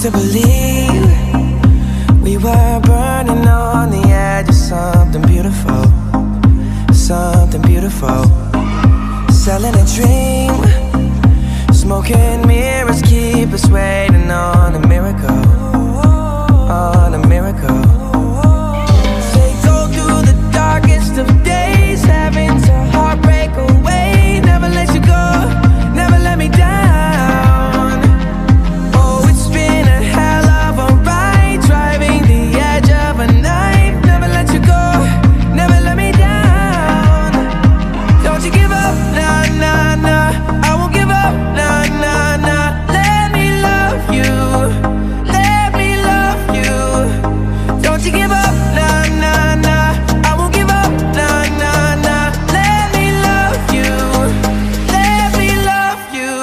to believe we were burning on the edge of something beautiful, something beautiful. Selling a dream, smoking mirrors keep us waiting on a miracle, on a miracle. They go through the darkest of days, having to heartbreak away. Never let you go, never let me down. Oh, it's been a hell of a ride, driving the edge of a knife. Never let you go, never let me down. Don't you give up, nah, nah, nah. I won't give up, nah, nah, nah. Let me love you, let me love you. Don't you give up, nah, nah, nah. I won't give up, nah, nah, nah. Let me love you, let me love you.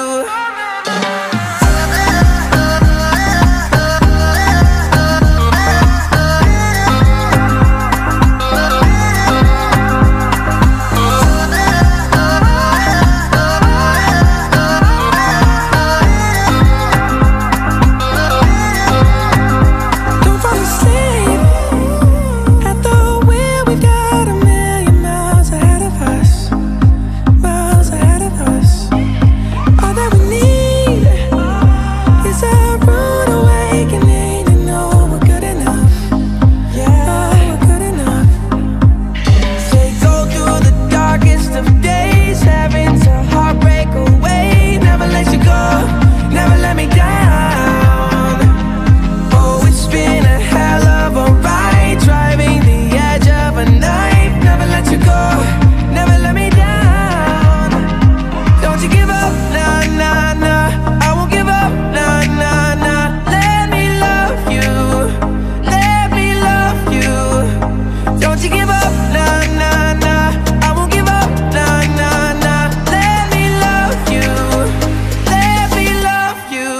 Don't fall asleep at the wheel. We've got a million miles ahead of us, miles ahead of us. All that we need is a rude awakening to know we're good enough. Yeah, we're good enough. They go through the darkest of days, having to heartbreak away. Never let you go, never let me down. Oh, it's been a hell of a ride, driving the edge of a knife. Never let you go, never let me down. Don't you give up, nah, nah, nah. I won't give up, nah, nah, nah. Let me love you, let me love you. Don't you give up, nah, nah, nah. I won't give up, nah, nah, nah. Let me love you, let me love you.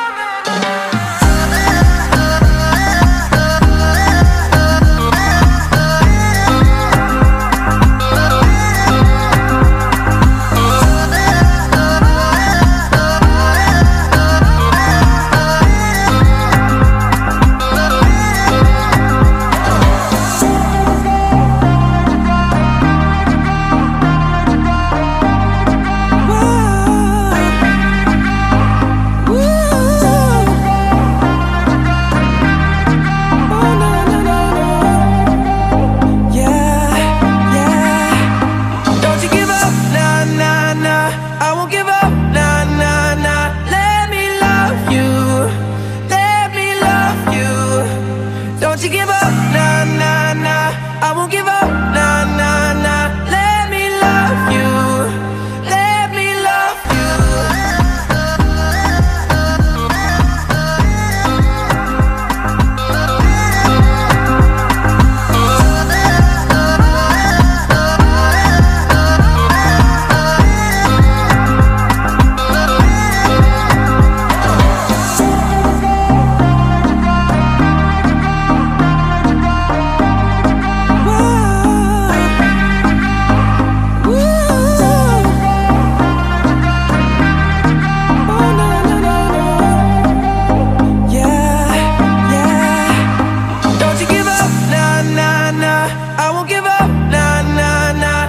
Don't you give up, nah, nah, nah. I won't give up, nah, nah, nah. Let me love you, let me love you.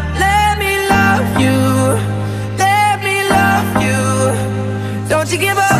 Don't you give up.